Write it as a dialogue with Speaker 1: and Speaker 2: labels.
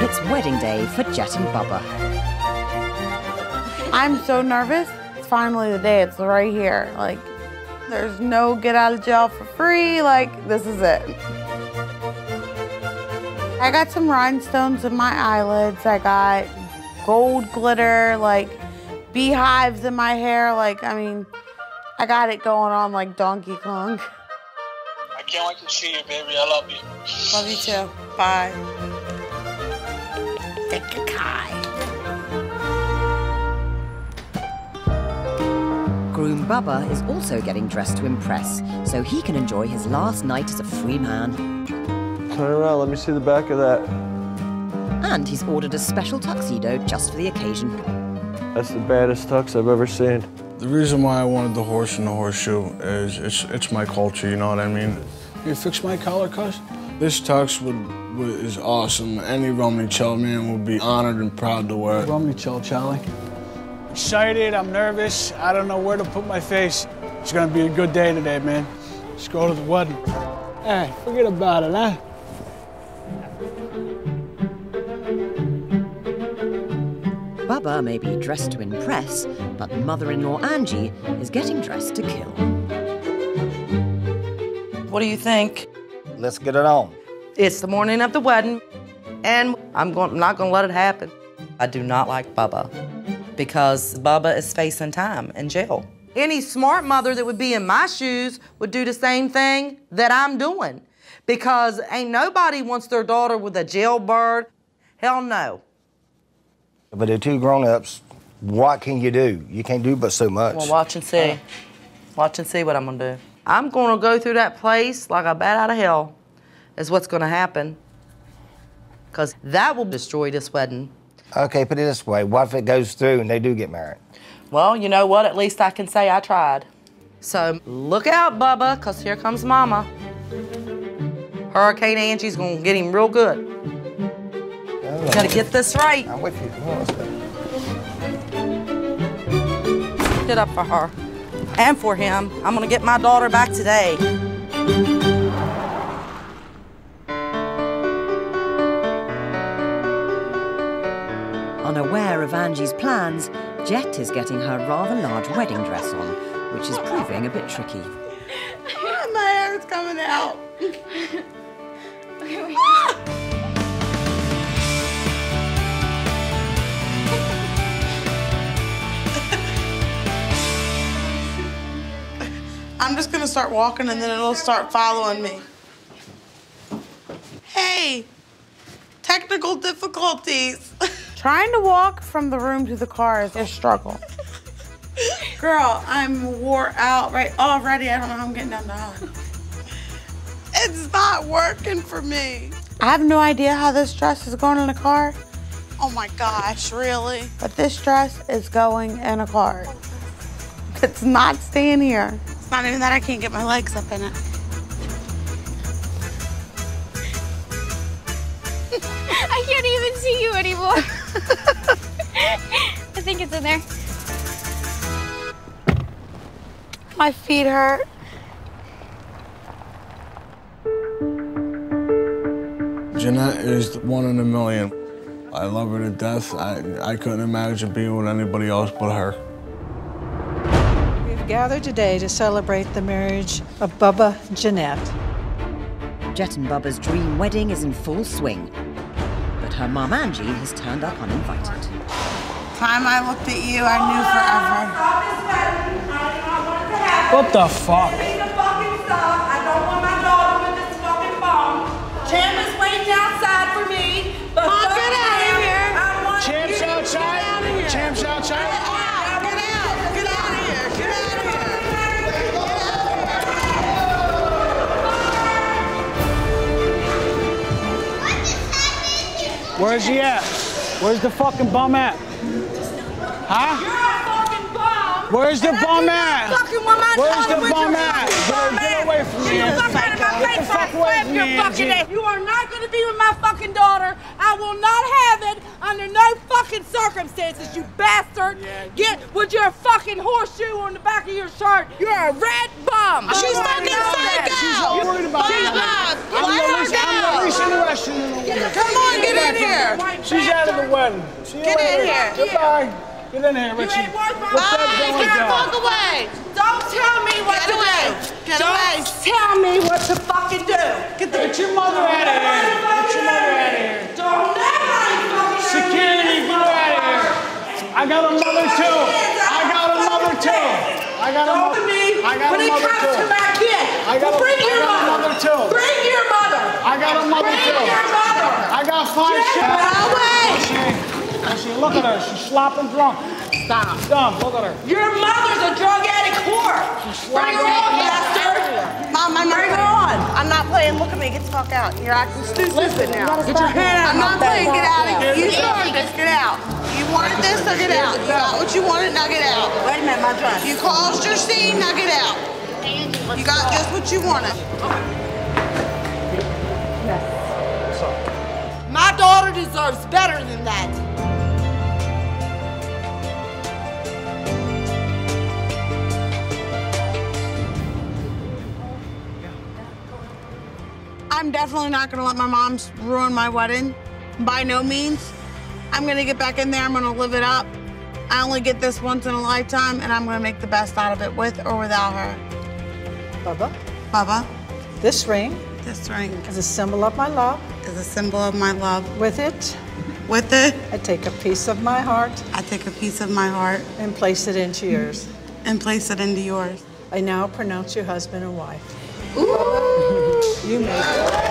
Speaker 1: It's wedding day for Jett and Bubba.
Speaker 2: I'm so nervous. It's finally the day. It's right here. Like, there's no get out of jail for free. Like, this is it. I got some rhinestones in my eyelids. I got gold glitter, like beehives in my hair. Like, I mean, I got it going on like Donkey Kong.
Speaker 3: I can't wait to see you, baby. I love you.
Speaker 2: Love you too. Bye. Take a kai.
Speaker 1: Groom Bubba is also getting dressed to impress, so he can enjoy his last night as a free man.
Speaker 4: Turn around, let me see the back of that.
Speaker 1: And he's ordered a special tuxedo just for the occasion.
Speaker 4: That's the baddest tux I've ever seen.
Speaker 5: The reason why I wanted the horse and the horseshoe is it's my culture, you know what I mean? You fix my collar, cuz? This tux is awesome. Any Romney Chell man would be honored and proud to wear it.
Speaker 6: Romney Chell, Charlie. Excited, I'm nervous. I don't know where to put my face. It's gonna be a good day today, man. Let's go to the wedding. Hey, forget about it, huh?
Speaker 1: Bubba may be dressed to impress, but mother-in-law Angie is getting dressed to kill.
Speaker 7: What do you think?
Speaker 8: Let's get it on.
Speaker 7: It's the morning of the wedding, and I'm not gonna let it happen. I do not like Bubba, because Bubba is facing time in jail. Any smart mother that would be in my shoes would do the same thing that I'm doing, because ain't nobody wants their daughter with a jailbird. Hell no.
Speaker 8: But they're two grown-ups. What can you do? You can't do but so much.
Speaker 7: Well, watch and see. Watch and see what I'm gonna do. I'm gonna go through that place like a bat out of hell, is what's gonna happen. Because that will destroy this wedding.
Speaker 8: Okay, put it this way. What if it goes through and they do get married?
Speaker 7: Well, you know what? At least I can say I tried. So look out, Bubba, because here comes Mama. Hurricane Angie's gonna get him real good. You gotta get this right.
Speaker 8: I'm with you. Come on, let's go.
Speaker 7: Get up for her and for him. I'm gonna get my daughter back today.
Speaker 1: Unaware of Angie's plans, Jett is getting her rather large wedding dress on, which is proving a bit tricky.
Speaker 2: My hair is coming out. I'm just gonna start walking and then it'll start following me. Hey, technical difficulties. Trying to walk from the room to the car is a struggle. Girl, I'm wore out already. I don't know how I'm getting down the aisle. It's not working for me. I have no idea how this dress is going in a car. Oh my gosh, really? But this dress is going in a car. It's not staying here. It's not even that I can't get my legs up in it.
Speaker 9: I can't even see you anymore. I think it's in there.
Speaker 2: My feet hurt.
Speaker 5: Jeanette is one in a million. I love her to death. I couldn't imagine being with anybody else but her.
Speaker 10: We've gathered today to celebrate the marriage of Bubba and Jeanette.
Speaker 1: Jett and Bubba's dream wedding is in full swing, but her mum Angie has turned up uninvited.
Speaker 2: Time I looked at you, I knew forever.
Speaker 6: What the fuck?
Speaker 7: I don't want my daughter with this fucking bomb. Cam is waiting outside for me. But
Speaker 2: Mom, get out of here.
Speaker 6: Champ's outside? Champ's outside?
Speaker 2: Get out. Get out of here. Get out of here.
Speaker 6: Where's he at? Where's the fucking bum at? Huh?
Speaker 7: You're a fucking bum.
Speaker 6: Where's the bum at? Where's the bum at? Get away from me.
Speaker 7: Get the fuck away from me, Angie. You are not going to be with my fucking daughter. I will not have it under no fucking
Speaker 11: fucking circumstances, you bastard. With your fucking horseshoe on the back of your shirt. You're a red bum.
Speaker 2: She's fucking psycho.
Speaker 6: She's worried about
Speaker 2: Bob, let her go.
Speaker 6: Come
Speaker 2: on, get in here.
Speaker 6: She's out of the wedding.
Speaker 2: Get in here.
Speaker 6: Goodbye. Get in here, Richie.
Speaker 2: Walk away.
Speaker 11: Don't tell me what to do. Don't tell me what to fucking do.
Speaker 6: Get your mother out of here. Get your mother out of here.
Speaker 11: Don't let
Speaker 6: Security, get her out of here. I got a mother too. I got a mother too. I got a mother. I got a mother too.
Speaker 11: back in.
Speaker 6: Bring your mother too.
Speaker 11: Bring your mother.
Speaker 6: I got a mother too.
Speaker 11: Bring your mother.
Speaker 6: I got 5 shots. Look at her. She's slopping drunk. Stop. Look at her.
Speaker 11: Your mother's a drug addict whore. Bring her on, bastard.
Speaker 2: Mom,
Speaker 11: Bring her on.
Speaker 2: I'm not playing. Look at me. Get the fuck out. You're acting stupid now.
Speaker 11: Get your hand out.
Speaker 2: I'm not playing. Get out. You started this. Get out. You wanted this, now get out. You got what you wanted, now get out.
Speaker 11: Wait a minute, my dress.
Speaker 2: You caused your scene, now get out. You got just what you wanted.
Speaker 11: My daughter deserves better than that.
Speaker 2: I'm definitely not gonna let my mom ruin my wedding. By no means. I'm gonna get back in there, I'm gonna live it up. I only get this once in a lifetime, and I'm gonna make the best out of it with or without her. Bubba,
Speaker 10: This ring
Speaker 2: this ring
Speaker 10: is a symbol of my love.
Speaker 2: is a symbol of my love.
Speaker 10: With it,
Speaker 2: I
Speaker 10: take a piece of my heart
Speaker 2: I take a piece of my heart
Speaker 10: and place it into yours.
Speaker 2: and place it into yours.
Speaker 10: I now pronounce you husband and wife.
Speaker 2: Ooh.
Speaker 10: You may.